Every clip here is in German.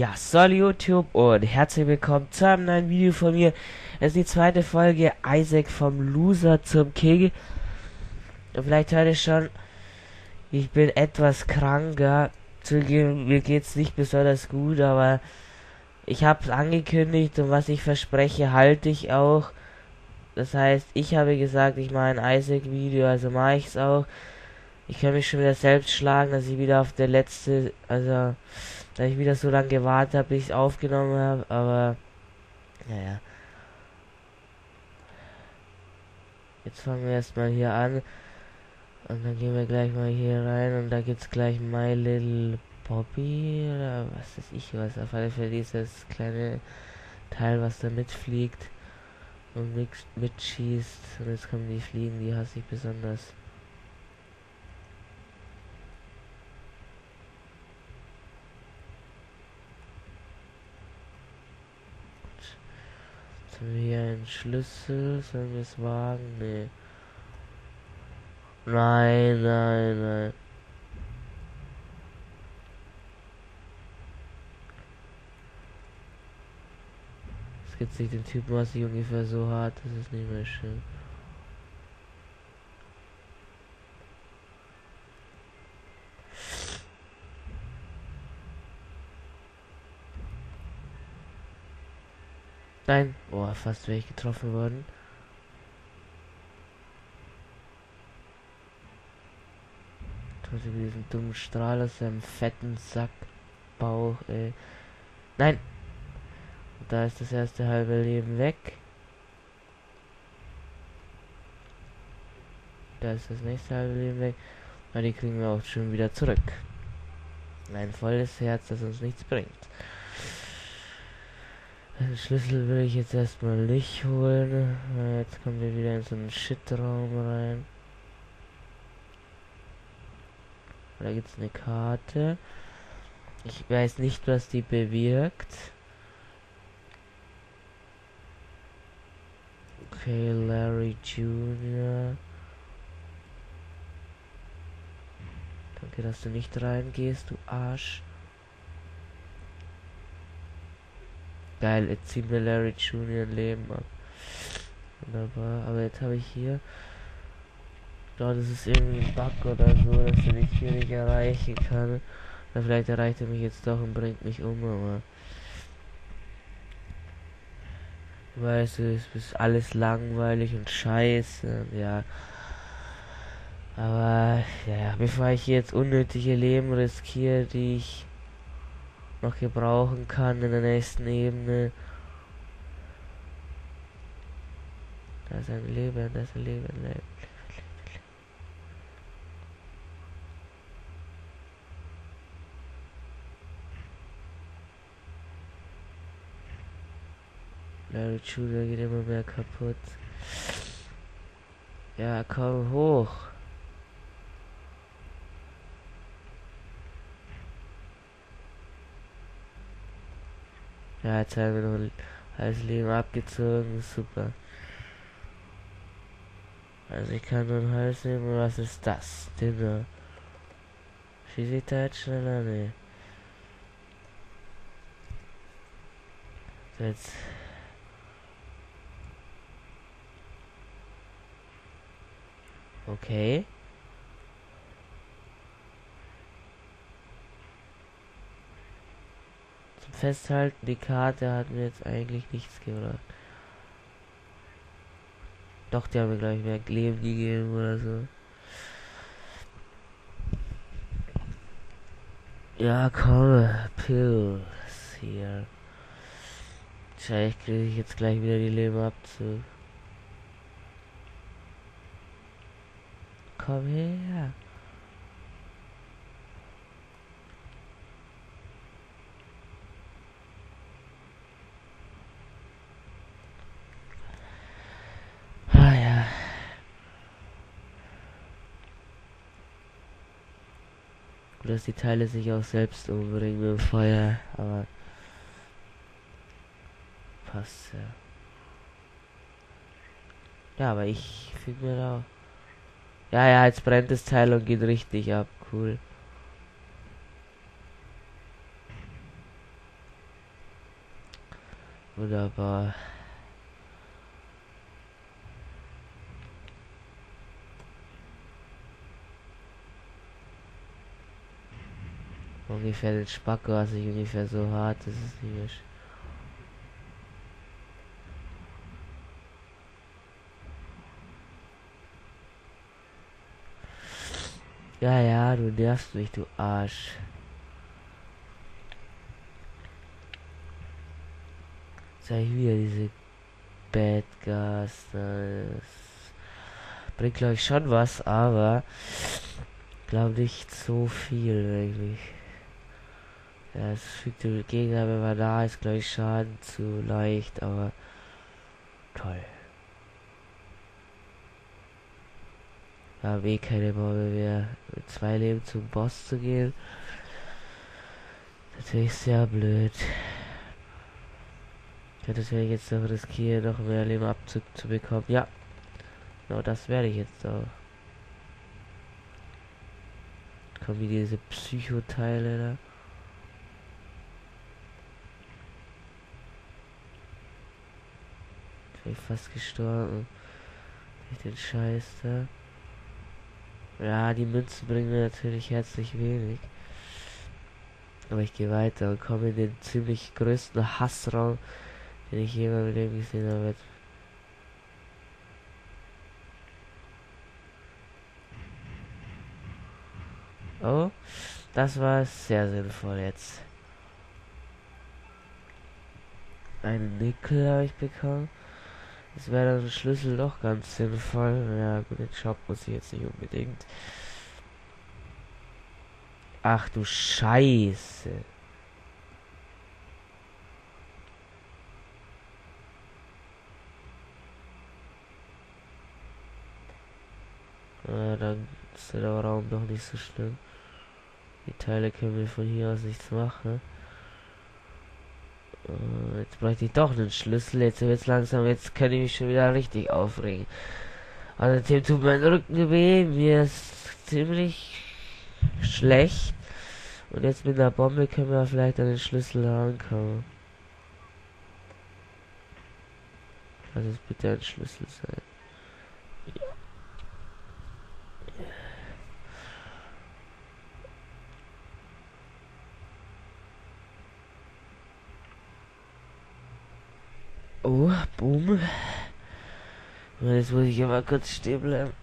Ja, soll YouTube und herzlich willkommen zu einem neuen Video von mir. Es ist die zweite Folge Isaac vom Loser zum King. Und vielleicht hört ihr schon, ich bin etwas kranker. Zugegeben, mir geht's nicht besonders gut, aber ich habe es angekündigt und was ich verspreche, halte ich auch. Das heißt, ich habe gesagt, ich mache ein Isaac-Video, also mache ich es auch. Ich kann mich schon wieder selbst schlagen, dass ich wieder auf der letzte, also da ich wieder so lange gewartet habe, bis ich es aufgenommen habe, aber naja. Jetzt fangen wir erstmal hier an und dann gehen wir gleich mal hier rein und da gibt's gleich My Little Bobby oder was weiß ich was. Auf alle Fälle dieses kleine Teil, was da mitfliegt und mitschießt. Und jetzt kommen die Fliegen, die hasse ich besonders. Jetzt haben wir hier einen Schlüssel, sollen wir es wagen? Nee. Nein, nein, nein. Es gibt sich den Typen, was ich ungefähr so hart, das ist nicht mehr schön. Nein. Oh, fast wäre ich getroffen worden. Tut diesen dummen Strahl aus seinem fetten Sackbauch, ey. Nein! Und da ist das erste halbe Leben weg. Da ist das nächste halbe Leben weg. Aber die kriegen wir auch schon wieder zurück. Ein volles Herz, das uns nichts bringt. Den Schlüssel will ich jetzt erstmal nicht holen. Jetzt kommen wir wieder in so einen Shit-Raum rein. Da gibt's eine Karte. Ich weiß nicht, was die bewirkt. Okay, Larry Jr. Danke, dass du nicht reingehst, du Arsch. Geil, jetzt ziehen wir Larry Jr. ein Leben ab. Wunderbar, aber jetzt habe ich hier... Ich glaube, das ist irgendwie ein Bug oder so, dass er mich hier nicht erreichen kann. Oder vielleicht erreicht er mich jetzt doch und bringt mich um, aber... Weißt du, es ist alles langweilig und scheiße, und ja. Aber, ja, bevor ich jetzt unnötige Leben riskiere, die ich noch gebrauchen kann in der nächsten Ebene. Da ist ein Leben, da ist ein Leben, Leben. Larry Jr. geht immer mehr kaputt. Ja, komm hoch. Ja, jetzt haben wir noch ein halbes Leben abgezogen. Super. Also ich kann nur ein halbes nehmen. Was ist das? Dinner. Schieße ich da jetzt schneller? Nee. So, jetzt. Okay. Zum Festhalten, die Karte hat mir jetzt eigentlich nichts gebracht. Doch, die haben mir gleich mehr Leben gegeben oder so. Ja, komm, Pills hier. Wahrscheinlich kriege ich jetzt gleich wieder die Leben abzug. Komm her. Ah ja. Gut, dass die Teile sich auch selbst umbringen mit dem Feuer, aber passt ja. Ja, aber ich füge mir da auch. Ja, ja, jetzt brennt das Teil und geht richtig ab. Cool. Wunderbar. Ungefähr den Spacko hasse ich ungefähr so hart, das ist nicht mehr. Ja, ja, du nervst mich, du Arsch. Sag ich wieder diese Bad Gas. Das bringt glaube ich schon was, aber glaube nicht so viel eigentlich. Ja, es fügt dem Gegner, wenn man da ist, glaube ich Schaden zu leicht, aber toll. Wir haben eh keine Bombe mehr. Mit 2 Leben zum Boss zu gehen. Natürlich sehr blöd. Ich könnte natürlich jetzt noch riskieren, noch mehr Leben Abzug zu bekommen. Ja, genau das werde ich jetzt auch. Kommen wie diese Psychoteile da. Bin ich fast gestorben. Durch den Scheiß da. Ja, die Münzen bringen mir natürlich herzlich wenig. Aber ich gehe weiter und komme in den ziemlich größten Hassraum, den ich jemals mit dem gesehen habe. Oh, das war sehr sinnvoll jetzt. Einen Nickel habe ich bekommen. Das wäre dann ein Schlüssel doch ganz sinnvoll. Ja gut, den Shop muss ich jetzt nicht unbedingt. Ach du Scheiße. Dann ist der Raum doch nicht so schlimm. Die Teile können wir von hier aus nichts machen. Jetzt bräuchte ich doch einen Schlüssel. Jetzt wird's langsam. Jetzt kann ich mich schon wieder richtig aufregen. Also Tim tut mein Rücken weh. Mir ist ziemlich schlecht. Und jetzt mit einer Bombe können wir vielleicht an den Schlüssel rankommen. Lass es bitte ein Schlüssel sein. Oh, boom. Jetzt muss ich aber kurz stehen bleiben.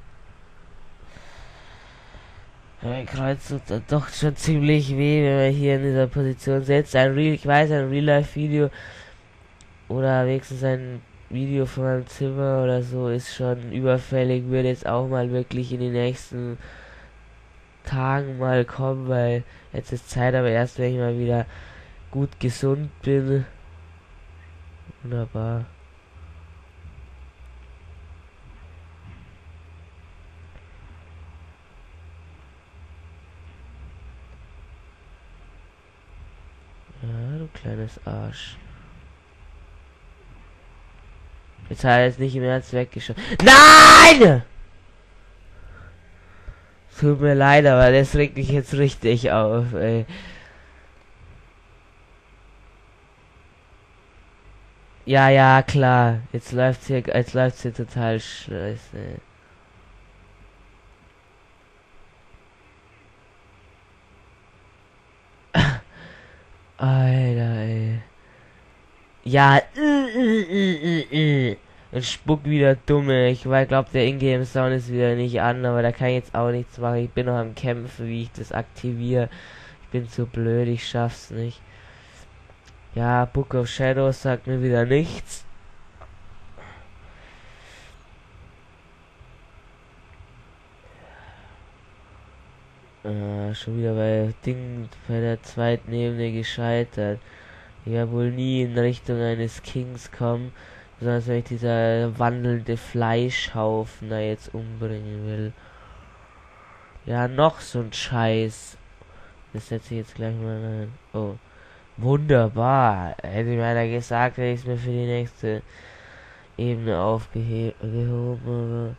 Mein Kreuz tut dann doch schon ziemlich weh, wenn man hier in dieser Position sitzt. Ich weiß, ein Real-Life-Video oder wenigstens ein Video von meinem Zimmer oder so ist schon überfällig. Würde jetzt auch mal wirklich in den nächsten Tagen mal kommen, weil jetzt ist Zeit, aber erst wenn ich mal wieder gut gesund bin. Wunderbar. Ja, du kleines Arsch. Jetzt hat er jetzt nicht im Ernst weggeschossen. Nein! Tut mir leid, aber das regt mich jetzt richtig auf, ey. Ja, ja, klar. Jetzt läuft's hier total scheiße. Alter, ey. Ja, und spuckt wieder dumme. Ich glaube, der Ingame-Sound ist wieder nicht an, aber da kann ich jetzt auch nichts machen. Ich bin noch am Kämpfen, wie ich das aktiviere. Ich bin zu blöd, ich schaff's nicht. Ja, Book of Shadows sagt mir wieder nichts. Schon wieder bei der zweiten Ebene gescheitert. Ich werde wohl nie in Richtung eines Kings kommen, besonders wenn ich dieser wandelnde Fleischhaufen da jetzt umbringen will. Ja, noch so ein Scheiß. Das setze ich jetzt gleich mal rein. Oh, wunderbar. Hätte mir einer gesagt, hätte ich es mir für die nächste Ebene aufgehoben.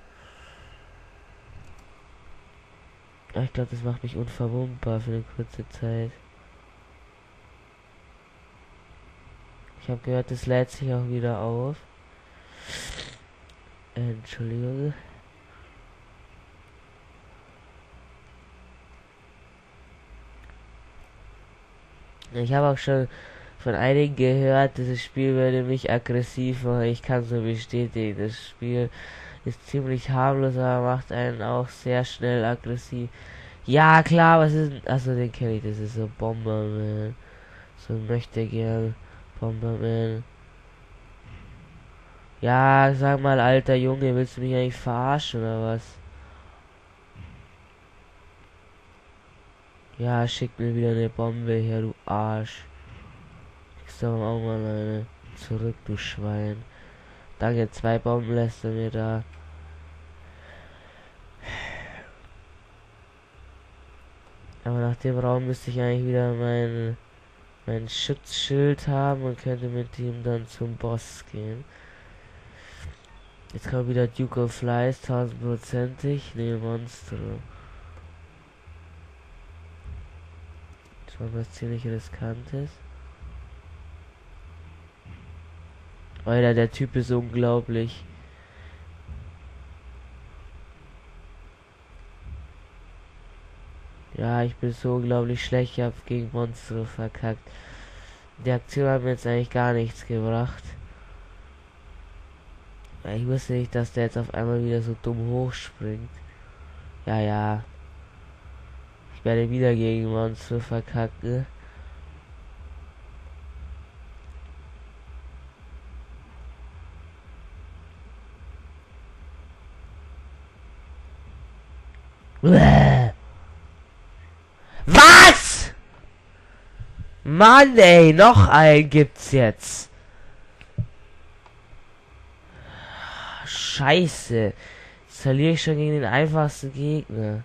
Ich glaube, das macht mich unverwundbar für eine kurze Zeit. Ich habe gehört, das lädt sich auch wieder auf. Entschuldigung. Ich habe auch schon von einigen gehört, dieses Spiel würde mich aggressiv machen. Ich kann so bestätigen. Das Spiel ist ziemlich harmlos, aber macht einen auch sehr schnell aggressiv. Ja, klar, was ist denn? Achso, den kenne ich, das ist so Bomberman. So möchte gern Bomberman. Ja, sag mal, alter Junge, willst du mich eigentlich verarschen oder was? Ja, schick mir wieder eine Bombe her, du Arsch. Kriegst du auch mal eine zurück, du Schwein. Danke, 2 Bomben lässt er mir da. Aber nach dem Raum müsste ich eigentlich wieder mein Schutzschild haben und könnte mit ihm dann zum Boss gehen. Jetzt kommt wieder Duke of Flies, 1000%ig. Ne, Monster. Das war was ziemlich riskantes. Alter, der Typ ist unglaublich. Ja, ich bin so unglaublich schlecht. Ich hab gegen Monster verkackt. Die Aktion hat mir jetzt eigentlich gar nichts gebracht. Ich wusste nicht, dass der jetzt auf einmal wieder so dumm hochspringt. Ja, ja. Ich werde wieder gegen Monster verkacken. Was? Mann, ey, noch einen gibt's jetzt. Scheiße. Jetzt verliere ich schon gegen den einfachsten Gegner.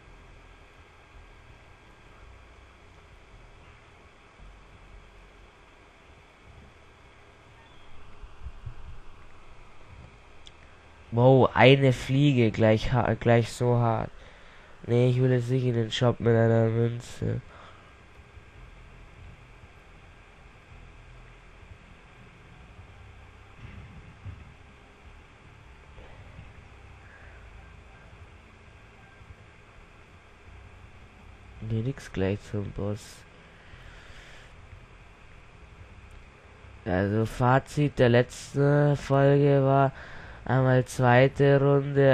Wow, eine Fliege gleich so hart. Nee, ich will jetzt nicht in den Shop mit einer Münze. Nee, nix gleich zum Boss. Also Fazit der letzten Folge war einmal zweite Runde,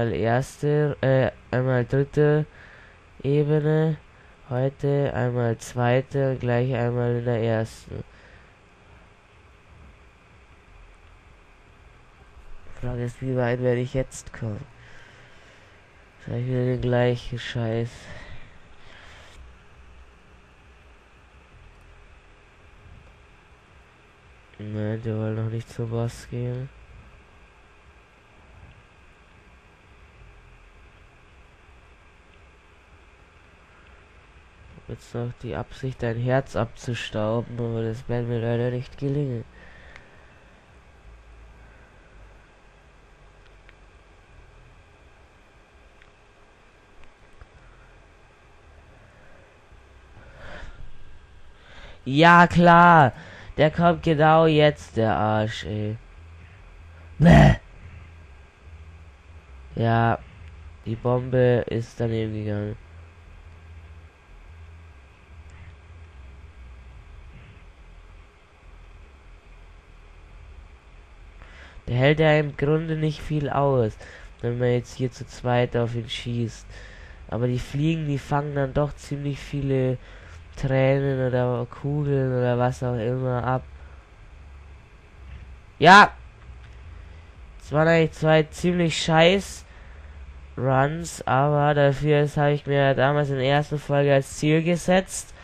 einmal dritte Ebene. Heute einmal zweite, gleich einmal in der ersten. Frage ist, wie weit werde ich jetzt kommen? Sag ich wieder den gleichen Scheiß. Nein, der wollen noch nicht zum Boss gehen. Jetzt noch die Absicht, dein Herz abzustauben, aber das wird mir leider nicht gelingen. Ja, klar. Der kommt genau jetzt, der Arsch, ey. Bäh. Ja, die Bombe ist daneben gegangen. Der hält ja im Grunde nicht viel aus, wenn man jetzt hier zu zweit auf ihn schießt. Aber die Fliegen, die fangen dann doch ziemlich viele Tränen oder Kugeln oder was auch immer ab. Ja! Es waren eigentlich 2 ziemlich scheiß Runs, aber dafür habe ich mir damals in der ersten Folge als Ziel gesetzt.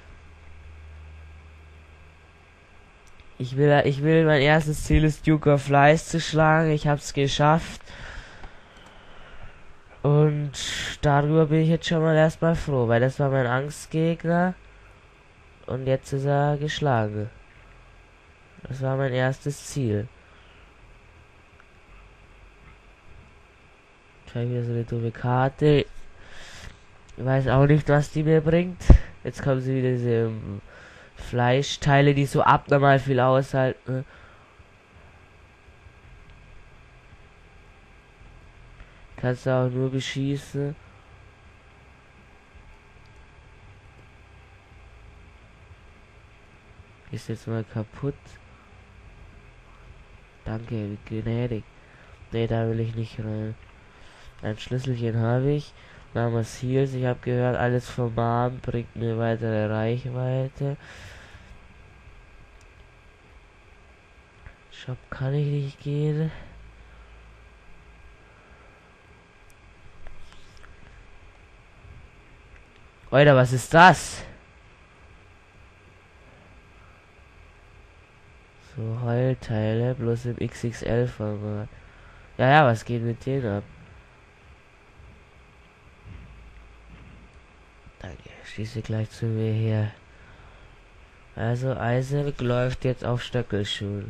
Ich will, mein erstes Ziel ist Duke of Flies zu schlagen. Ich habe es geschafft. Und darüber bin ich jetzt schon mal erstmal froh, weil das war mein Angstgegner. Und jetzt ist er geschlagen. Das war mein erstes Ziel. Ich habe wieder so eine dumme Karte. Ich weiß auch nicht, was die mir bringt. Jetzt kommen sie wieder diese Fleischteile, die so abnormal viel aushalten. Ne? Kannst du auch nur beschießen. Ist jetzt mal kaputt. Danke, wie gnädig. Ne, da will ich nicht rein. Ein Schlüsselchen habe ich. Namens Heals. Ich habe gehört, alles vom Arm bringt mir weitere Reichweite. Shop kann ich nicht gehen. Alter, was ist das? So, Heulteile, bloß im XXL-Format. Ja, was geht mit denen ab? Danke, schließe gleich zu mir her. Also, Isaac läuft jetzt auf Stöckelschuhen.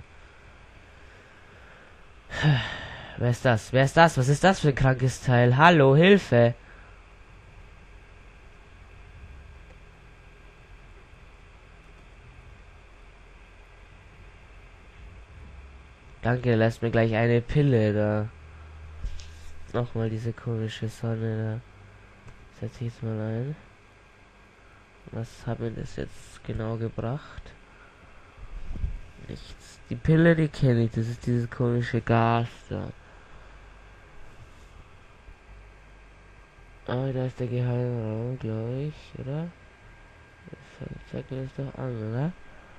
Wer ist das? Wer ist das? Was ist das für ein krankes Teil? Hallo, Hilfe! Danke, lässt mir gleich eine Pille da. Nochmal diese komische Sonne da. Setze ich jetzt mal ein. Was hat mir das jetzt genau gebracht? Nichts. Die Pille, die kenne ich. Das ist dieses komische Gas da. Ah, da ist der Geheimraum, glaube ich, oder? Das zeigt mir das doch an, oder?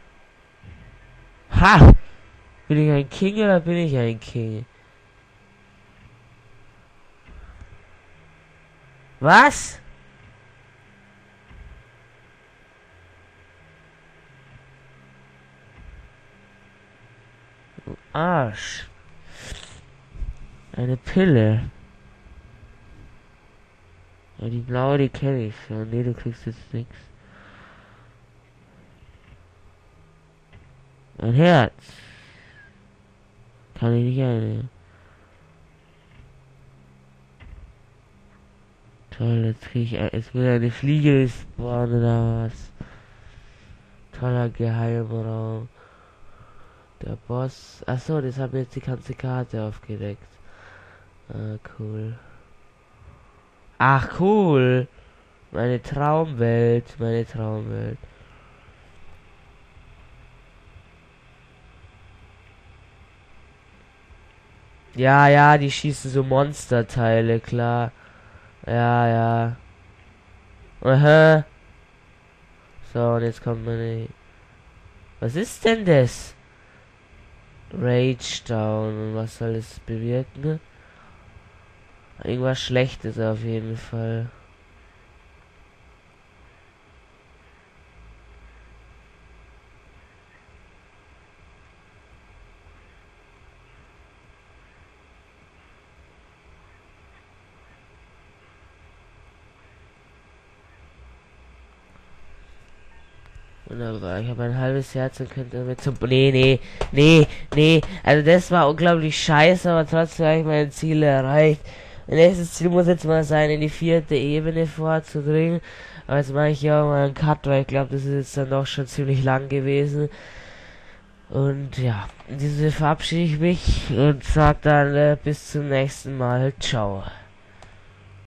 Ha! Bin ich ein King oder bin ich ein King? Was? Du Arsch. Eine Pille. Ja, die blaue, die kenne ich schon. Nee, du kriegst jetzt nichts. Ein Herz. Kann ich nicht einnehmen. Toll, jetzt krieg ich jetzt will eine Fliege spawnen oder was. Toller Geheimraum. Der Boss. Achso, das haben jetzt die ganze Karte aufgedeckt. Ah, cool. Ach, cool. Meine Traumwelt. Meine Traumwelt. Ja, die schießen so Monsterteile, klar. Ja. Aha. So, und jetzt kommt meine... Was ist denn das? Rage Down. Und was soll es bewirken? Irgendwas Schlechtes auf jeden Fall. Wunderbar, ich habe ein halbes Herz und könnte damit zum... Nee. Also das war unglaublich scheiße, aber trotzdem habe ich meine Ziele erreicht. Mein nächstes Ziel muss jetzt mal sein, in die 4. Ebene vorzudringen. Aber jetzt mache ich ja auch mal einen Cut, weil ich glaube, das ist jetzt dann doch schon ziemlich lang gewesen. Und ja, in diesem Sinne verabschiede ich mich und sage dann bis zum nächsten Mal. Ciao.